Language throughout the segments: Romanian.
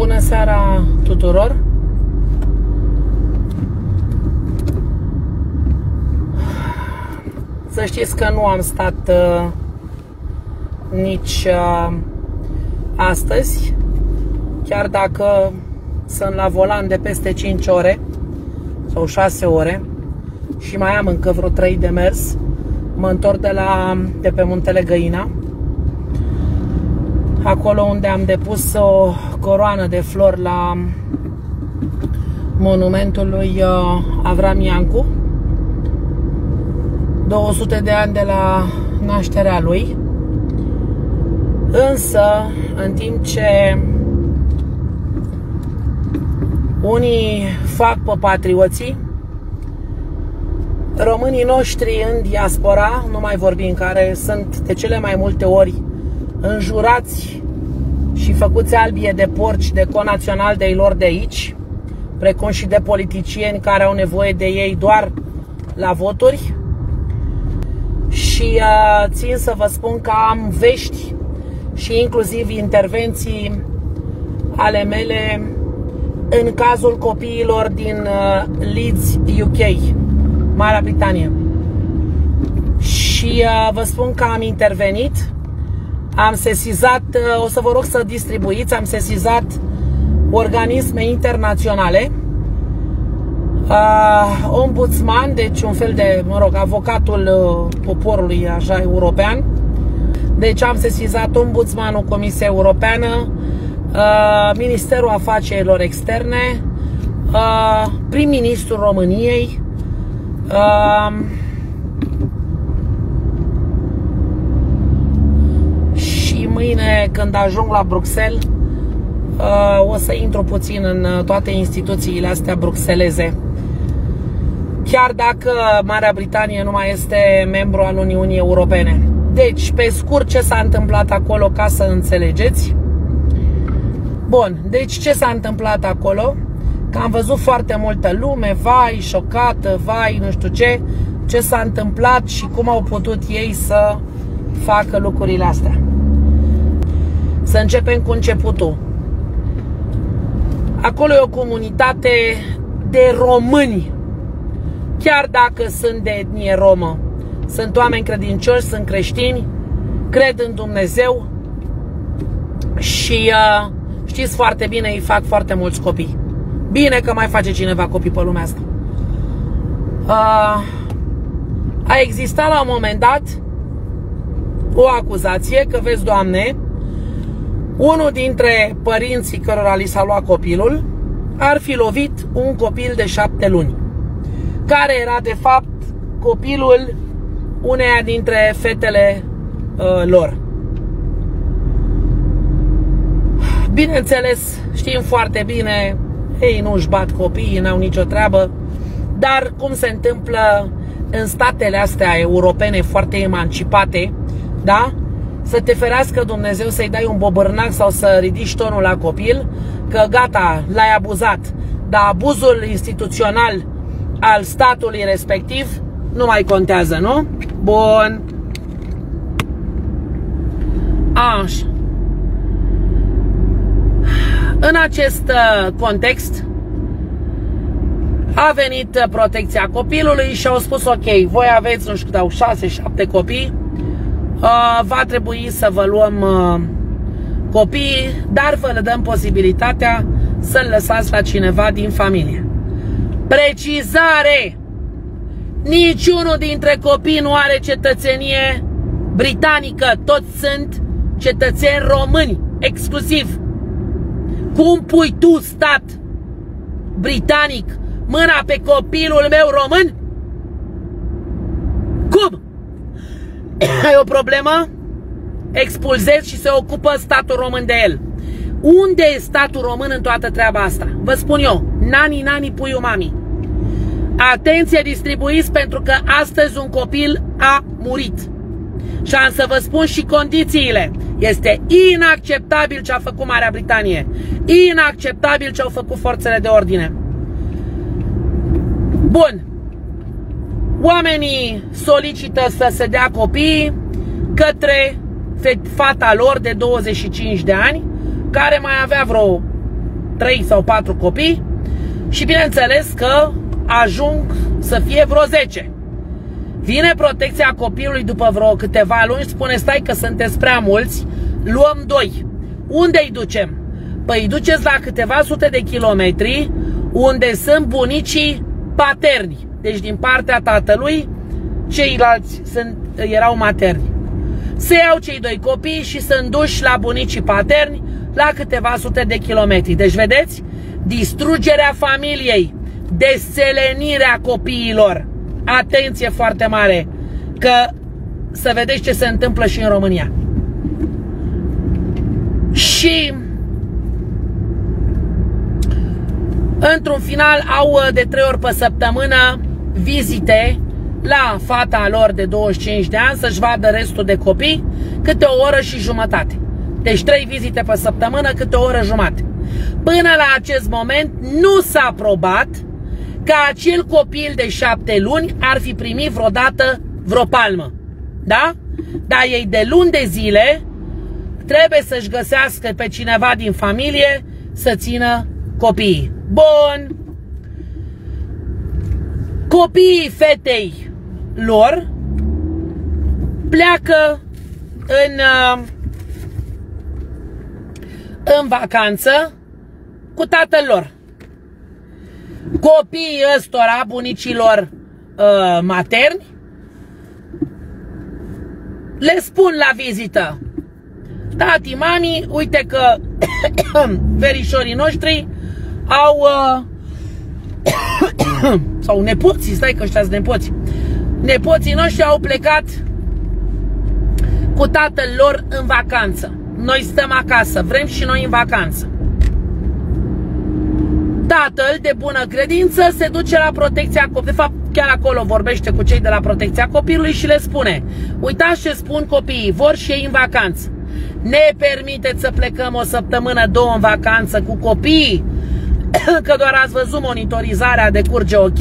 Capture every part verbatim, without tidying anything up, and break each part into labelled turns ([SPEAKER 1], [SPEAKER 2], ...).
[SPEAKER 1] Bună seara tuturor! Să știți că nu am stat uh, nici uh, astăzi, chiar dacă sunt la volan de peste cinci ore sau șase ore și mai am încă vreo trei de mers. Mă întorc de, la, de pe Muntele Găina, acolo unde am depus o coroană de flori la monumentul lui Avram Iancu, două sute de ani de la nașterea lui. Însă, în timp ce unii fac pe patrioții, românii noștri în diaspora, nu mai vorbim, care sunt de cele mai multe ori înjurați și făcuți albie de porci de conațional de lor de aici, precum și de politicieni care au nevoie de ei doar la voturi. Și uh, țin să vă spun că am vești și inclusiv intervenții ale mele în cazul copiilor din uh, Leeds, U K, Marea Britanie. Și uh, vă spun că am intervenit, am sesizat, uh, o să vă rog să distribuiți, am sesizat organisme internaționale, uh, ombudsman, deci un fel de, mă rog, avocatul uh, poporului, așa, european. Deci am sesizat ombudsmanul Comisiei Europeană, uh, Ministerul Afacerilor Externe, uh, prim-ministrul României, uh, și mâine când ajung la Bruxelles uh, o să intru puțin în toate instituțiile astea bruxeleze. Chiar dacă Marea Britanie nu mai este membru al Uniunii Europene. Deci, pe scurt, ce s-a întâmplat acolo, ca să înțelegeți. Bun, deci ce s-a întâmplat acolo? Că am văzut foarte multă lume, vai, șocată, vai, nu știu ce, ce s-a întâmplat și cum au putut ei să facă lucrurile astea. Să începem cu începutul. Acolo e o comunitate de români, chiar dacă sunt de etnie romă. Sunt oameni credincioși, sunt creștini, cred în Dumnezeu și uh, știți foarte bine, îi fac foarte mulți copii. Bine că mai face cineva copii pe lumea asta. Uh, a existat la un moment dat o acuzație că, vezi, Doamne, unul dintre părinții cărora li s-a luat copilul ar fi lovit un copil de șapte luni, care era de fapt copilul uneia dintre fetele uh, lor. Bineînțeles, știm foarte bine, ei nu își bat copiii, n-au nicio treabă, dar cum se întâmplă în statele astea europene foarte emancipate, da? Să te ferească Dumnezeu să-i dai un bobârnac sau să ridici tonul la copil, că gata, l-ai abuzat. Dar abuzul instituțional al statului respectiv nu mai contează, nu? Bun. Așa. În acest context a venit protecția copilului și au spus: ok, voi aveți, nu știu cât au, șase, șapte copii, uh, va trebui să vă luăm uh, copiii, dar vă le dăm posibilitatea să-l lăsați la cineva din familie. Precizare! Niciunul dintre copii nu are cetățenie britanică, toți sunt cetățeni români, exclusiv. Cum pui tu, stat britanic, mâna pe copilul meu român? Cum? Ai o problemă? Expulzezi și se ocupă statul român de el. Unde e statul român în toată treaba asta? Vă spun eu, nani, nani, puiu, mami. Atenție, distribuiți, pentru că astăzi un copil a murit. Și am să vă spun și condițiile. Este inacceptabil ce a făcut Marea Britanie. Inacceptabil ce au făcut forțele de ordine. Bun. Oamenii solicită să se dea copii către fata lor de douăzeci și cinci de ani, care mai avea vreo trei sau patru copii și bineînțeles că ajung să fie vreo zece. Vine protecția copilului după vreo câteva luni, spune stai că sunteți prea mulți, luăm doi. Unde îi ducem? Păi îi duceți la câteva sute de kilometri unde sunt bunicii paterni. Deci din partea tatălui, ceilalți sunt, erau materni. Se iau cei doi copii și sunt duși la bunicii paterni la câteva sute de kilometri. Deci vedeți? Distrugerea familiei, deselenirea copiilor. Atenție foarte mare, că să vedeți ce se întâmplă și în România. Și într-un final au de trei ori pe săptămână vizite la fata lor de douăzeci și cinci de ani să-și vadă restul de copii câte o oră și jumătate. Deci trei vizite pe săptămână câte o oră jumătate. Până la acest moment nu s-a aprobat că acel copil de șapte luni ar fi primit vreodată vreo palmă. Da? Dar ei de luni de zile trebuie să-și găsească pe cineva din familie să țină copiii. Bun. Copiii fetei lor pleacă în, în vacanță cu tatăl lor. Copiii ăstora, bunicilor uh, materni, le spun la vizită: tati, mami, uite că verișorii noștri au uh, sau nepoții, stai că ăștia sunt nepoți, nepoții noștri au plecat cu tatăl lor în vacanță. Noi stăm acasă, vrem și noi în vacanță. Tatăl, de bună credință, se duce la protecția copilului. De fapt, chiar acolo vorbește cu cei de la protecția copilului și le spune: uitați ce spun copiii, vor și ei în vacanță. Ne permiteți să plecăm o săptămână, două în vacanță cu copiii? Că doar ați văzut monitorizarea, decurge ok?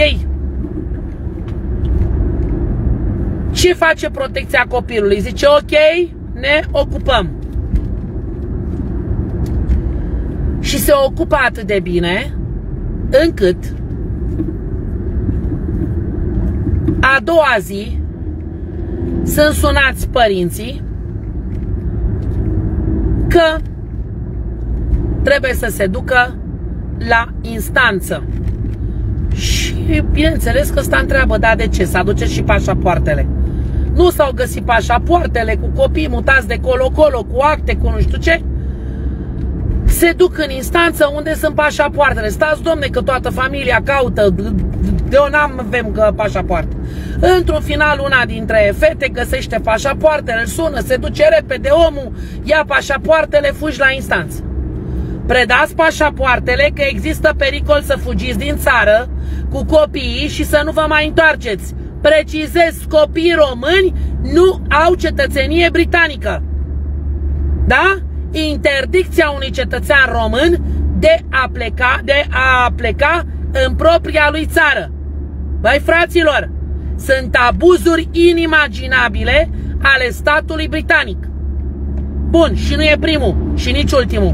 [SPEAKER 1] Ce face protecția copilului? Zice ok, ne ocupăm. Și se ocupă atât de bine încât a doua zi sunt sunați părinții că trebuie să se ducă la instanță. Și bineînțeles că ăsta întreabă: da, de ce? Să aduceți și pașapoartele. Nu s-au găsit pașapoartele, cu copii mutați de colo-colo, cu acte, cu nu știu ce. Se duc în instanță unde sunt pașapoartele. Stați, domne, că toată familia caută, de o n-am avem că pașapoarte. Într-un final, una dintre fete găsește pașapoartele, îl sună, se duce repede omul, ia pașapoartele, fugi la instanță. Predați pașapoartele că există pericol să fugiți din țară cu copiii și să nu vă mai întoarceți. Precizez, copiii români nu au cetățenie britanică. Da? Interdicția unui cetățean român de a pleca, de a pleca în propria lui țară. Băi, fraților, sunt abuzuri inimaginabile ale statului britanic. Bun, și nu e primul și nici ultimul.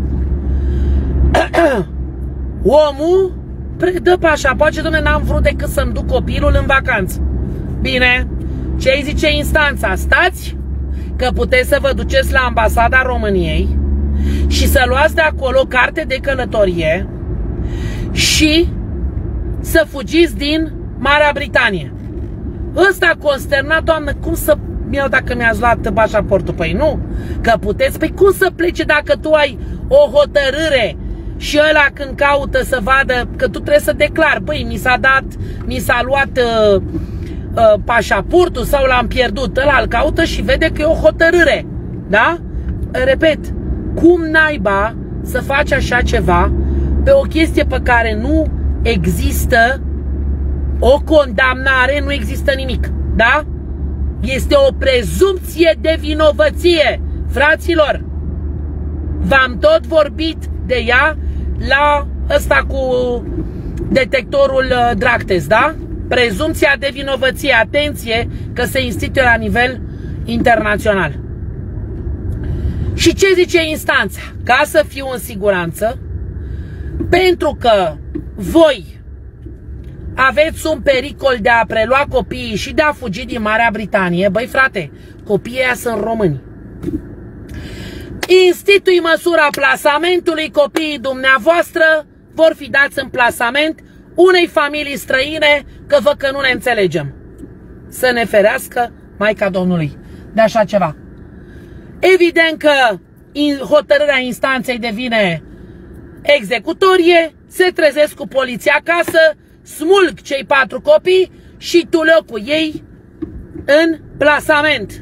[SPEAKER 1] Omul dă pașapoarte, dom'le, n-am vrut decât să-mi duc copilul în vacanță. Bine, ce-i zice instanța? Stați că puteți să vă duceți la ambasada României și să luați de acolo carte de călătorie și să fugiți din Marea Britanie. Ăsta consternat, doamnă, cum să iau dacă mi-ați luat pașaportul? Păi nu, că puteți. Păi cum să plece dacă tu ai o hotărâre și ăla când caută să vadă, că tu trebuie să declari: păi mi s-a dat, mi s-a luat uh, uh, pașaportul sau l-am pierdut. Ăla îl caută și vede că e o hotărâre. Da? Repet, cum naiba să faci așa ceva pe o chestie pe care nu există o condamnare, nu există nimic. Da? Este o prezumpție de vinovăție, fraților. V-am tot vorbit de ea la ăsta cu detectorul drug test, da? Prezumția de vinovăție. Atenție că se instituie la nivel internațional. Și ce zice instanța? Ca să fiu în siguranță, Pentru că voi aveți un pericol de a prelua copiii și de a fugi din Marea Britanie. Băi frate, copiii ăia sunt români. Institui măsura plasamentului, copiii dumneavoastră vor fi dați în plasament unei familii străine, că văd că nu ne înțelegem. Să ne ferească Maica Domnului de așa ceva. Evident că hotărârea instanței devine executorie, se trezesc cu poliția acasă, smulg cei patru copii și tuleu cu ei în plasament.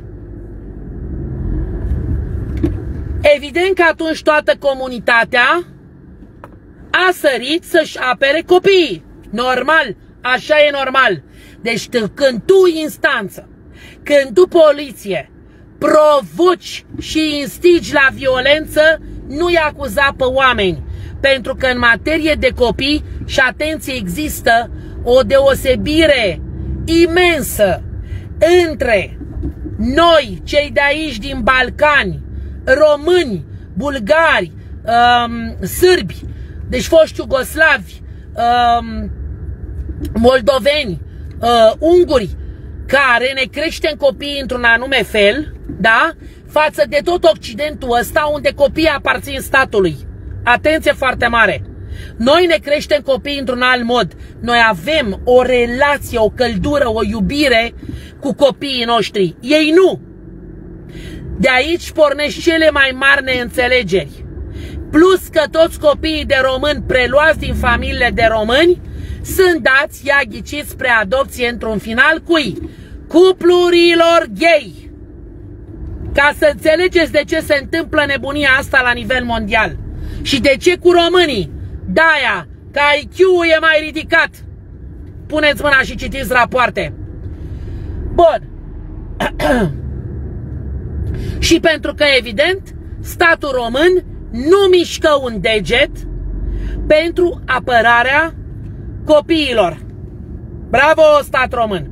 [SPEAKER 1] Evident că atunci toată comunitatea a sărit să-și apere copiii. Normal, așa e normal. Deci când tu instanță, când tu poliție provoci și instigi la violență, nu-i acuza pe oameni. Pentru că în materie de copii, și atenție, există o deosebire imensă între noi, cei de aici din Balcani, români, bulgari, um, sârbi, deci foști iugoslavi, um, moldoveni, uh, unguri, care ne creștem copiii într-un anume fel, da? Față de tot Occidentul ăsta, unde copiii aparțin statului. Atenție foarte mare! Noi ne creștem copiii într-un alt mod. Noi avem o relație, o căldură, o iubire cu copiii noștri. Ei nu! De aici pornesc cele mai mari neînțelegeri. Plus că toți copiii de români preluați din familiile de români sunt dați, ia ghiciți, spre adopție într-un final cui? Cuplurilor gay. Ca să înțelegeți de ce se întâmplă nebunia asta la nivel mondial. Și de ce cu românii? De-aia, că I Q-ul e mai ridicat. Puneți mâna și citiți rapoarte. Bun. Și pentru că, evident, statul român nu mișcă un deget pentru apărarea copiilor. Bravo, stat român!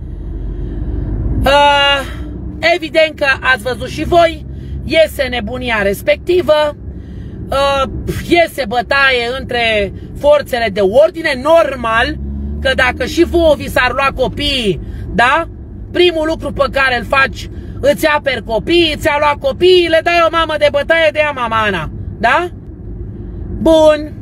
[SPEAKER 1] Uh, evident că ați văzut și voi, iese nebunia respectivă, uh, iese bătaie între forțele de ordine, normal că dacă și vouă vi s-ar lua copiii, da? Primul lucru pe care îl faci, îți aperi copiii, ți-a luat copiii, le dai o mamă de bătaie, de ea mama Ana, da? Bun.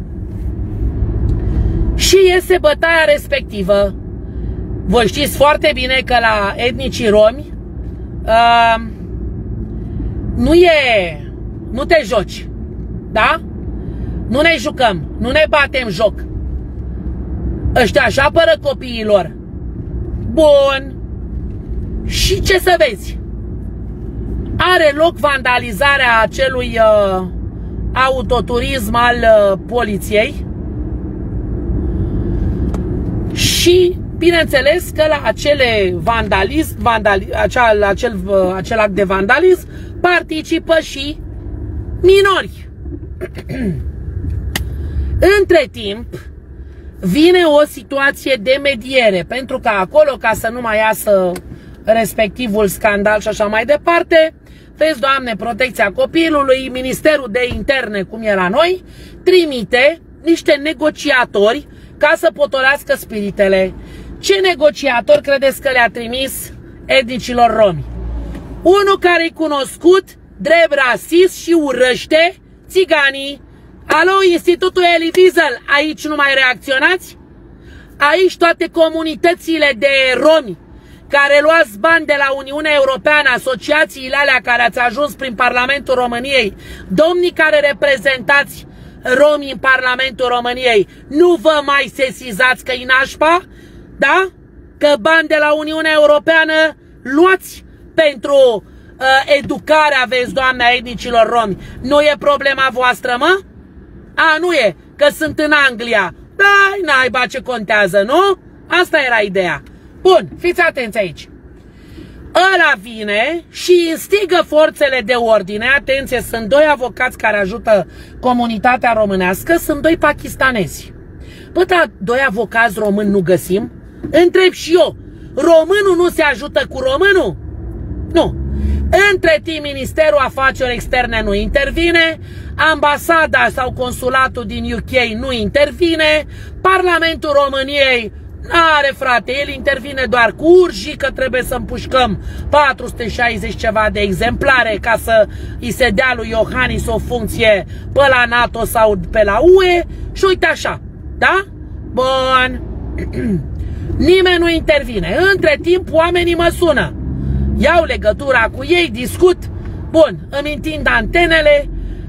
[SPEAKER 1] Și iese bătaia respectivă. Voi știți foarte bine că la etnicii romi uh, nu e, nu te joci, da? Nu ne jucăm, nu ne batem joc. Ăștia își apără copiilor. Bun. Și ce să vezi? Are loc vandalizarea acelui uh, autoturism al uh, poliției și bineînțeles că la acele vandalism, vandali, acel, acel, uh, acel act de vandalism participă și minori. Între timp vine o situație de mediere, pentru că acolo, ca să nu mai iasă respectivul scandal și așa mai departe, vezi, Doamne, protecția copilului, Ministerul de Interne, cum e la noi, trimite niște negociatori ca să potolească spiritele. Ce negociator credeți că le-a trimis etnicilor romi? Unul care-i cunoscut drept rasist și urăște țiganii. Alo, Institutul Elie Wiesel, aici nu mai reacționați? Aici toate comunitățile de romi care luați bani de la Uniunea Europeană, asociațiile alea care ați ajuns prin Parlamentul României, domnii care reprezentați romii în Parlamentul României, nu vă mai sesizați că-i nașpa? Da? Că bani de la Uniunea Europeană luați pentru uh, educarea, vezi, Doamne, a etnicilor romi. Nu e problema voastră, mă? A, nu e, că sunt în Anglia. Da, naiba, ce contează, nu? Asta era ideea. Bun, fiți atenți aici. Ăla vine și instigă forțele de ordine. Atenție, sunt doi avocați care ajută comunitatea românească, sunt doi pakistanezi. Bă, da, doi avocați români nu găsim? Întreb și eu, românul nu se ajută cu românul? Nu. Între timp, Ministerul Afacerilor Externe nu intervine, ambasada sau consulatul din U K nu intervine, Parlamentul României n-are, frate, el intervine doar cu urși, că trebuie să împușcăm patru sute șaizeci ceva de exemplare ca să îi se dea lui Iohannis o funcție pe la NATO sau pe la U E și uite așa, da? Bun. Nimeni nu intervine. Între timp, oamenii mă sună. Iau legătura cu ei, discut. Bun, îmi întind antenele.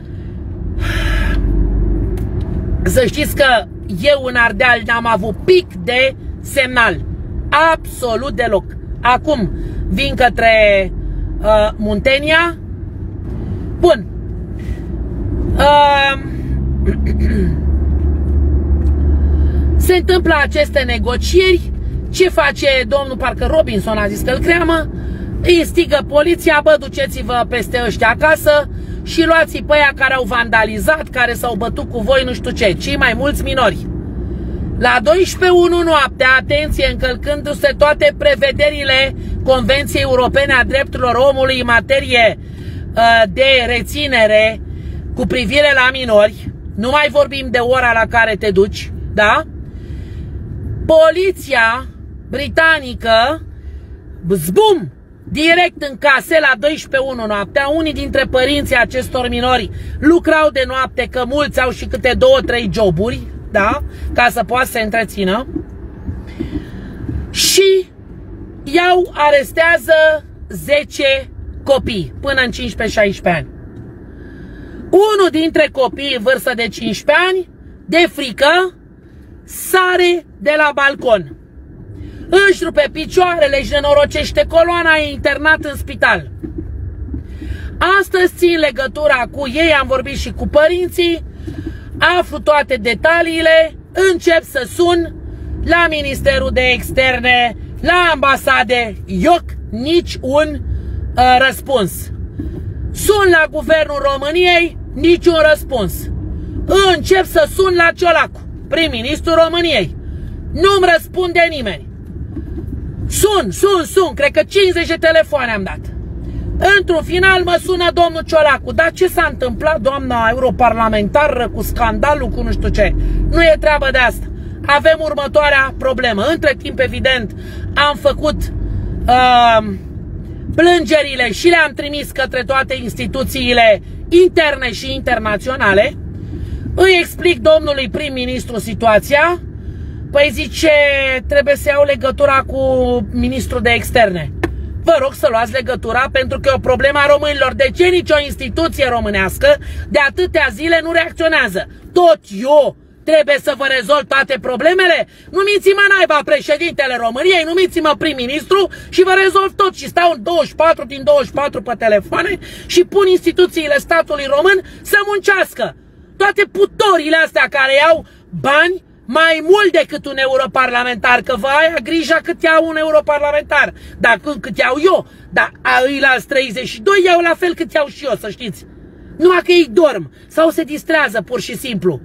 [SPEAKER 1] Să știți că eu în Ardeal n-am avut pic de semnal. Absolut deloc. Acum vin către uh, Muntenia. Bun. Uh, Se întâmplă aceste negocieri. Ce face domnul, parcă Robinson a zis că îl creamă, îi stigă poliția, bă, duceți-vă peste ăștia acasă și luați-i pe aia care au vandalizat, care s-au bătut cu voi, nu știu ce, cei mai mulți minori. La douăsprezece unu noaptea, atenție, încălcându-se toate prevederile Convenției Europene a Drepturilor Omului în materie uh, de reținere cu privire la minori, nu mai vorbim de ora la care te duci, da? Poliția britanică, zbum, direct în case la douăsprezece unu noaptea. Unii dintre părinții acestor minori lucrau de noapte, că mulți au și câte două, trei joburi, da? Ca să poată să se întrețină. Și iau, arestează zece copii până în cincisprezece șaisprezece ani. Unul dintre copii în vârstă de cincisprezece ani, de frică, sare de la balcon, își rupe picioarele, își nenorocește coloana, e internat în spital. Astăzi țin legătura cu ei, am vorbit și cu părinții, aflu toate detaliile, încep să sun la Ministerul de Externe, la ambasade, ioc, nici un uh, răspuns. Sun la Guvernul României, niciun răspuns. Încep să sun la Ciolacu, prim-ministrul României. Nu-mi răspunde nimeni. Sun, sun, sun, cred că cincizeci de telefoane am dat. Într-un final mă sună domnul Ciolacu. Dar ce s-a întâmplat, doamna europarlamentară, cu scandalul, cu nu știu ce? Nu e treabă de asta. Avem următoarea problemă. Între timp, evident, am făcut uh, plângerile și le-am trimis către toate instituțiile interne și internaționale. Îi explic domnului prim-ministru situația. Păi zice, trebuie să iau legătura cu ministrul de externe. Vă rog să luați legătura, pentru că e o problemă a românilor. De ce nicio instituție românească de atâtea zile nu reacționează? Tot eu trebuie să vă rezolv toate problemele? Numiți-mă naiba președintele României, numiți-mă prim-ministru și vă rezolv tot. Și stau în douăzeci și patru din douăzeci și patru pe telefoane și pun instituțiile statului român să muncească. Toate putorile astea care iau bani mai mult decât un europarlamentar, că vă aia grija cât iau un europarlamentar, dar cât iau eu, dar îi la treizeci și doi iau la fel cât iau și eu, să știți. Numai că ei dorm sau se distrează pur și simplu.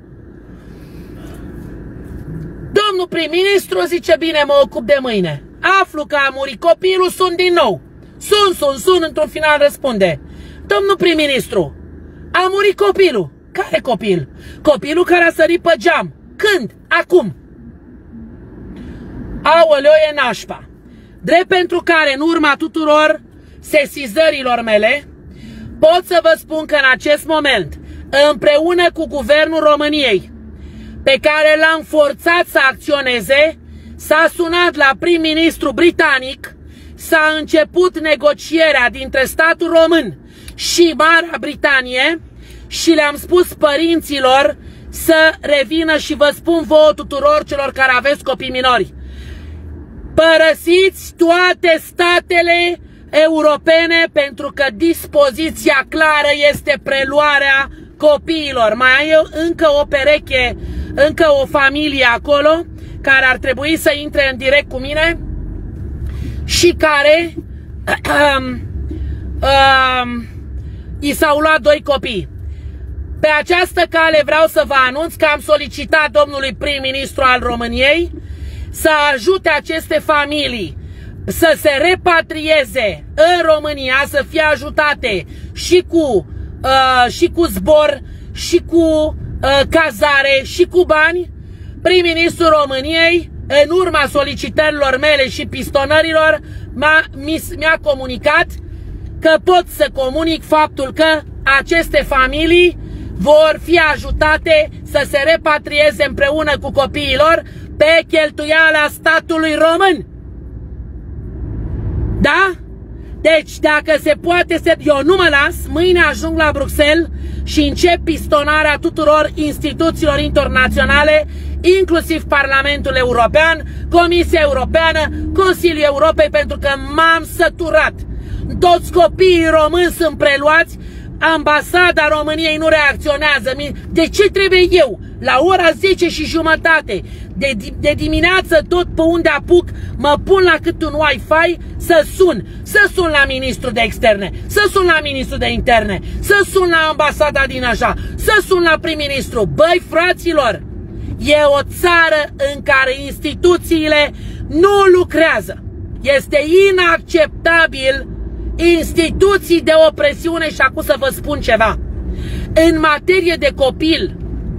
[SPEAKER 1] Domnul prim-ministru zice, bine, mă ocup de mâine. Aflu că a murit copilul, sun din nou. Sun, sun, sun, într-un final răspunde. Domnul prim-ministru, a murit copilul. Care copil? Copilul care a sărit pe geam. Când? Acum. Aoleo, e nașpa. Drept pentru care, în urma tuturor sesizărilor mele, pot să vă spun că în acest moment, împreună cu Guvernul României, pe care l-am forțat să acționeze, s-a sunat la prim-ministru britanic, s-a început negocierea dintre statul român și Marea Britanie și le-am spus părinților să revină și vă spun vouă tuturor celor care aveți copii minori. Părăsiți toate statele europene, pentru că dispoziția clară este preluarea copiilor. Mai e încă o pereche, încă o familie acolo care ar trebui să intre în direct cu mine și care um, um, i s-au luat doi copii. Pe această cale vreau să vă anunț că am solicitat domnului prim-ministru al României să ajute aceste familii să se repatrieze în România, să fie ajutate și cu, uh, și cu zbor, și cu uh, cazare, și cu bani, prim-ministrul României, în urma solicitărilor mele și pistonărilor, mi-a comunicat că pot să comunic faptul că aceste familii vor fi ajutate să se repatrieze împreună cu copiii lor pe cheltuiala statului român. Da? Deci, dacă se poate, se... eu nu mă las, mâine ajung la Bruxelles și încep pistonarea tuturor instituțiilor internaționale, inclusiv Parlamentul European, Comisia Europeană, Consiliul Europei, pentru că m-am săturat. Toți copiii români sunt preluați, ambasada României nu reacționează. De ce trebuie eu, la ora zece și jumătate, de, de dimineață, tot pe unde apuc, mă pun la cât un Wi-Fi să sun, să sun la ministrul de externe, să sun la ministrul de interne, să sun la ambasada din așa, să sun la prim-ministru. Băi, fraților, e o țară în care instituțiile nu lucrează. Este inacceptabil instituții de opresiune. Și acum să vă spun ceva. În materie de copil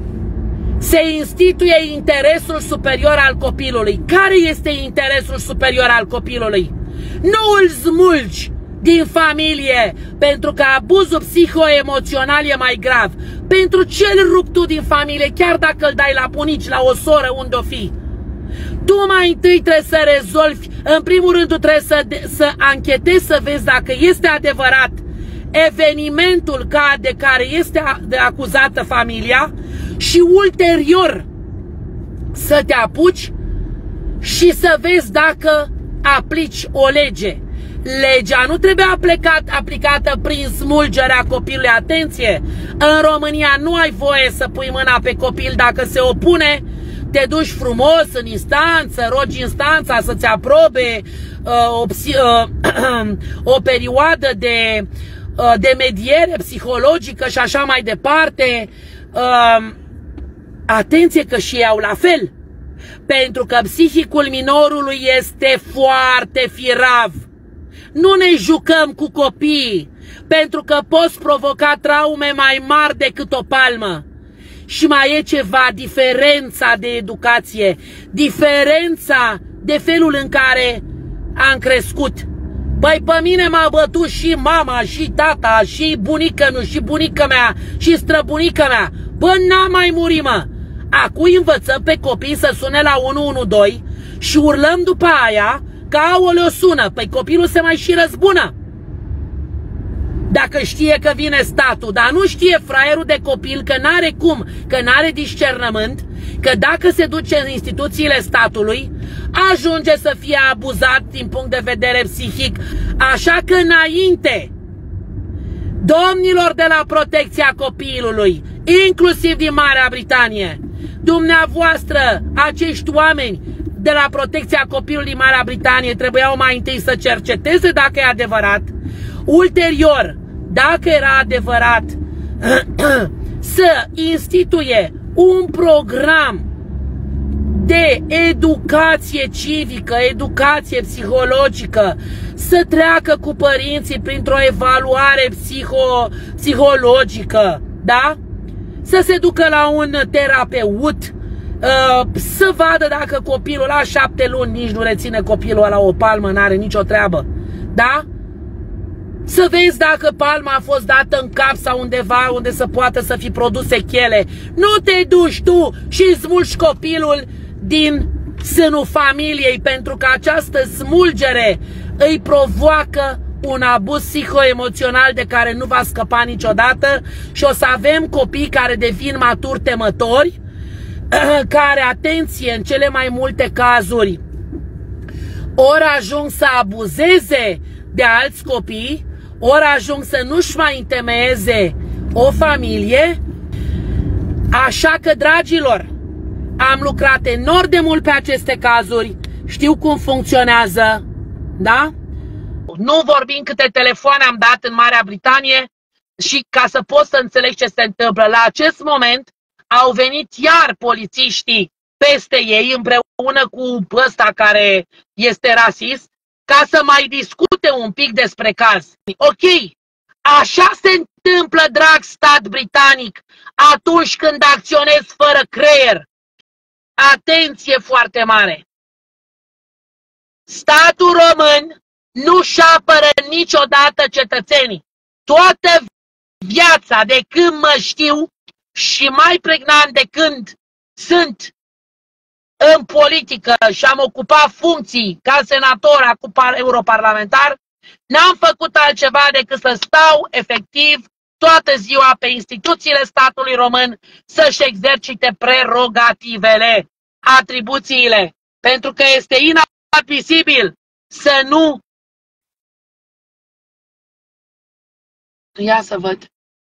[SPEAKER 1] se instituie interesul superior al copilului. Care este interesul superior al copilului? Nu îl smulgi din familie, pentru că abuzul psihoemoțional e mai grav. Pentru ce îl rupi tu din familie, chiar dacă îl dai la bunici, la o soră, unde o fi? Tu mai întâi trebuie să rezolvi, în primul rând tu trebuie să, să anchetezi, să vezi dacă este adevărat evenimentul ca, de care este de acuzată familia și ulterior să te apuci și să vezi dacă aplici o lege. Legea nu trebuie aplicat, aplicată prin smulgerea copilului. Atenție! În România nu ai voie să pui mâna pe copil dacă se opune. Te duci frumos în instanță, rogi instanța să-ți aprobe uh, o, uh, o perioadă de, uh, de mediere psihologică și așa mai departe. Uh, atenție că și ei au la fel. Pentru că psihicul minorului este foarte firav. Nu ne jucăm cu copiii, pentru că poți provoca traume mai mari decât o palmă. Și mai e ceva, diferența de educație, diferența de felul în care am crescut. Băi, pe mine m-a bătut și mama, și tata, și bunica nu, și bunica mea, și străbunica mea. Bă, n-am mai murit, mă. Acum învățăm pe copii să sune la unu unu doi și urlăm după aia că aoleo sună. Păi copilul se mai și răzbună. Dacă știe că vine statul, dar nu știe fraierul de copil că n-are cum, că n-are discernământ, că dacă se duce în instituțiile statului, ajunge să fie abuzat din punct de vedere psihic. Așa că înainte, domnilor de la protecția copilului, inclusiv din Marea Britanie, dumneavoastră, acești oameni de la protecția copilului din Marea Britanie trebuiau mai întâi să cerceteze dacă e adevărat. Ulterior, dacă era adevărat, să instituie un program de educație civică, educație psihologică, să treacă cu părinții printr-o evaluare psiho, psihologică, da? Să se ducă la un terapeut, să vadă dacă copilul la șapte luni nici nu reține copilul la o palmă, n-are nicio treabă, da? Să vezi dacă palma a fost dată în cap sau undeva unde să poată să fi produs sechele. Nu te duci tu și smulgi copilul din sânul familiei, pentru că această smulgere îi provoacă un abuz psihoemoțional de care nu va scăpa niciodată și o să avem copii care devin maturi temători, care, atenție, în cele mai multe cazuri ori ajung să abuzeze de alți copii, ori ajung să nu-și mai întemeieze o familie. Așa că, dragilor, am lucrat enorm de mult pe aceste cazuri, știu cum funcționează, da? Nu vorbim câte telefoane am dat în Marea Britanie și ca să pot să înțeleg ce se întâmplă. La acest moment au venit iar polițiștii peste ei împreună cu ăsta care este rasist, ca să mai discute un pic despre caz. Ok, așa se întâmplă, drag stat britanic, atunci când acționezi fără creier. Atenție foarte mare! Statul român nu-și apără niciodată cetățenii. Toată viața de când mă știu și mai pregnant de când sunt în politică și am ocupat funcții ca senator, acum europarlamentar, n-am făcut altceva decât să stau efectiv toată ziua pe instituțiile statului român să-și exercite prerogativele, atribuțiile, pentru că este inadmisibil să nu... Ia să văd.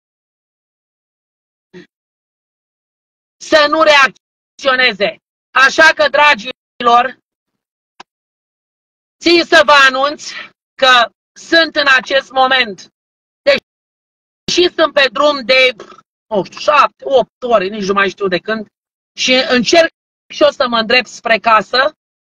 [SPEAKER 1] Să nu reacționeze. Așa că, dragilor, țin să vă anunț că sunt în acest moment, deși sunt pe drum de nu știu, șapte, opt ore, nici nu mai știu de când, și încerc și eu să mă îndrept spre casă,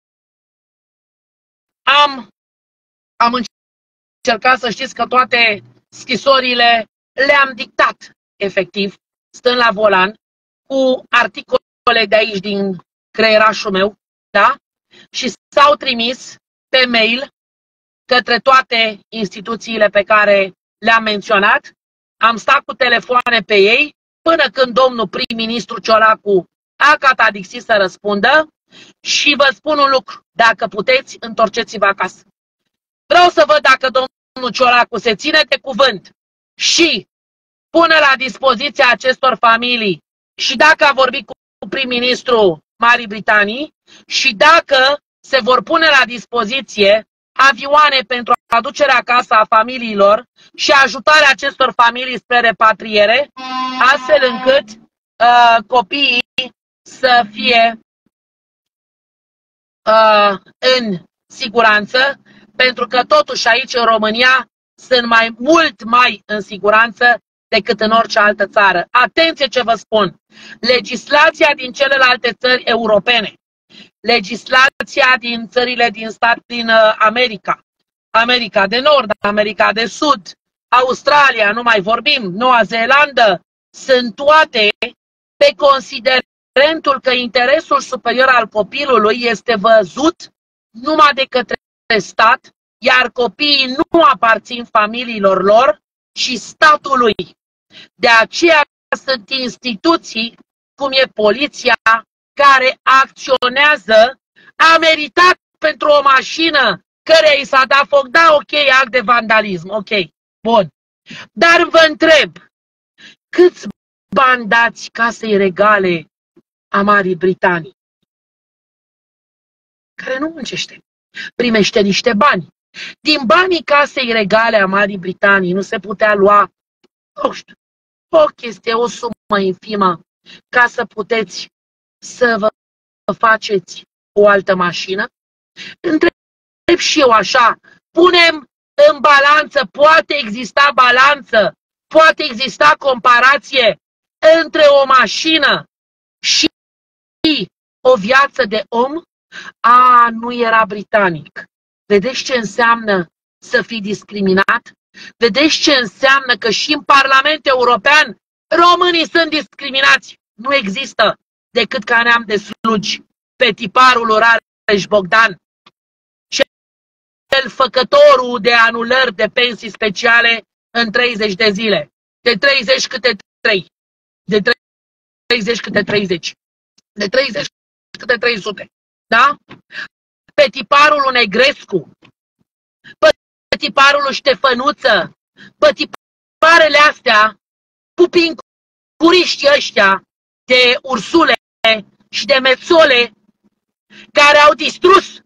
[SPEAKER 1] am, am încercat să știți că toate scrisorile le-am dictat, efectiv, stând la volan, cu articole de aici din creierașul meu, da? Și s-au trimis pe mail către toate instituțiile pe care le-am menționat. Am stat cu telefoane pe ei până când domnul prim-ministru Ciolacu a catadixit să răspundă și vă spun un lucru, dacă puteți, întorceți-vă acasă. Vreau să văd dacă domnul Ciolacu se ține de cuvânt și pune la dispoziția acestor familii și dacă a vorbit cu prim-ministru Marii Britanii și dacă se vor pune la dispoziție avioane pentru aducerea acasă a familiilor și ajutarea acestor familii spre repatriere, astfel încât uh, copiii să fie uh, în siguranță, pentru că totuși aici în România sunt mai mult mai în siguranță decât în orice altă țară. Atenție ce vă spun! Legislația din celelalte țări europene, legislația din țările din stat din uh, America, America de Nord, America de Sud, Australia, nu mai vorbim, Noua Zeelandă, sunt toate pe considerentul că interesul superior al copilului este văzut numai de către stat, iar copiii nu aparțin familiilor lor, ci statului. De aceea sunt instituții, cum e poliția, care acționează, a meritat pentru o mașină care i s-a dat foc, da, ok, act de vandalism, ok, bun. Dar vă întreb, câți bani dați casei regale a Marii Britanii? Care nu muncește, primește niște bani. Din banii casei regale a Marii Britanii nu se putea lua, nu știu, o chestie, o sumă infimă, ca să puteți să vă faceți o altă mașină? Întreb și eu așa, punem în balanță, poate exista balanță, poate exista comparație între o mașină și o viață de om? A, nu era britanic. Vedeți ce înseamnă să fii discriminat? Vedeți ce înseamnă că și în Parlamentul European românii sunt discriminați? Nu există decât ca neam de slugi pe tiparul Rareș Bogdan, cel făcătorul de anulări de pensii speciale în treizeci de zile. De treizeci câte trei. De treizeci câte treizeci. De treizeci câte trei sute. Da? Pe tiparul lui Negrescu, pe tiparul lui Ștefănuță, pe tiparele astea, cu pincuriștii ăștia de ursule și de mețole care au distrus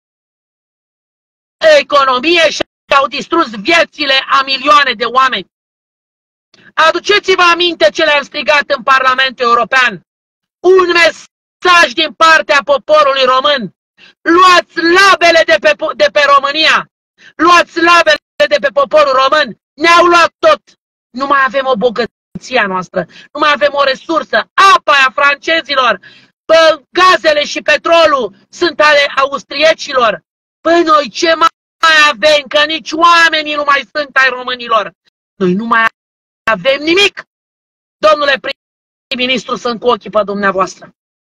[SPEAKER 1] economie și au distrus viețile a milioane de oameni. Aduceți-vă aminte ce le-am strigat în Parlamentul European. Un mesaj din partea poporului român. Luați labele de pe, de pe România. Luați labele de pe poporul român. Ne-au luat tot. Nu mai avem o bogăție a noastră. Nu mai avem o resursă. Apa a francezilor. Bă, gazele și petrolul sunt ale austriecilor. Păi noi ce mai avem, că nici oamenii nu mai sunt ai românilor. Noi nu mai avem nimic. Domnule prim-ministru, sunt cu ochii pe dumneavoastră.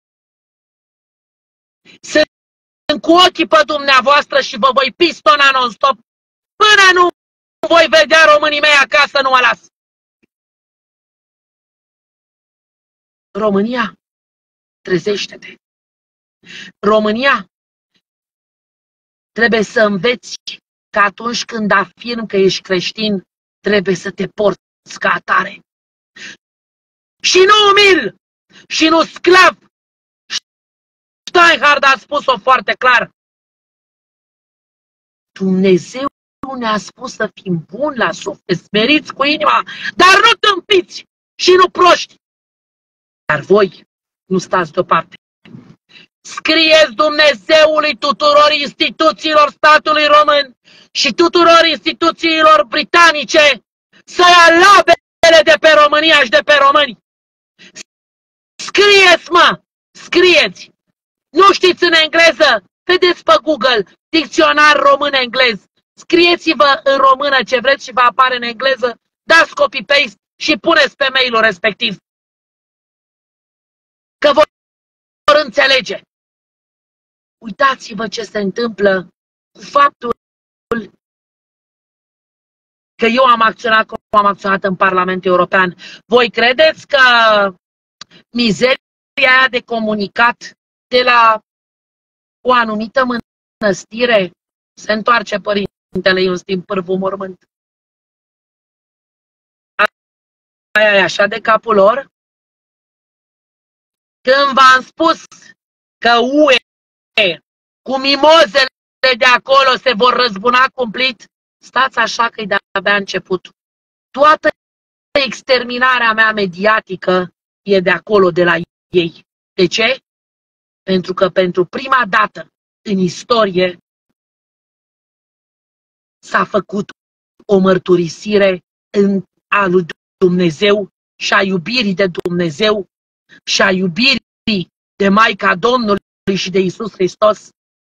[SPEAKER 1] Sunt cu ochii pe dumneavoastră și vă voi pistona non-stop până nu voi vedea românii mei acasă, nu mă las. România, trezește-te. România, trebuie să înveți că atunci când afirm că ești creștin, trebuie să te porți ca atare. Și nu umil, și nu sclav. Steinhardt a spus-o foarte clar. Dumnezeu ne-a spus să fim buni la suflet, smeriți cu inima, dar nu tâmpiți și nu proști. Dar voi nu stați deoparte. Scrieți Dumnezeului tuturor instituțiilor statului român și tuturor instituțiilor britanice să ia labele de pe România și de pe români. Scrieți, mă! Scrieți! Nu știți în engleză? Vedeți pe Google, dicționar român-englez. Scrieți-vă în română ce vreți și vă apare în engleză, dați copy-paste și puneți pe mail-ul respectiv. Că vor înțelege. Uitați-vă ce se întâmplă cu faptul că eu am acționat cum am acționat în Parlamentul European. Voi credeți că mizeria aia de comunicat de la o anumită mănăstire se întoarce părintele Iustin Pârvu mormânt? Aia e așa de capul lor? Când v-am spus că U E cu mimozele de acolo se vor răzbuna cumplit, stați așa că-i de-abia început. Toată exterminarea mea mediatică e de acolo, de la ei. De ce? Pentru că pentru prima dată în istorie s-a făcut o mărturisire în a lui Dumnezeu și a iubirii de Dumnezeu și a iubirii de Maica Domnului și de Iisus Hristos.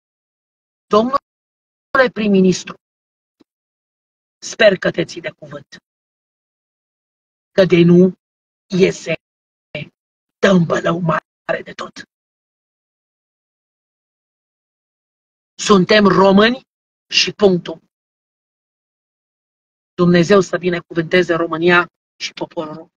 [SPEAKER 1] Domnule prim-ministru, sper că te ții de cuvânt. Că de nu iese tămbălău mare de tot. Suntem români și punctul. Dumnezeu să binecuvânteze România și poporul român.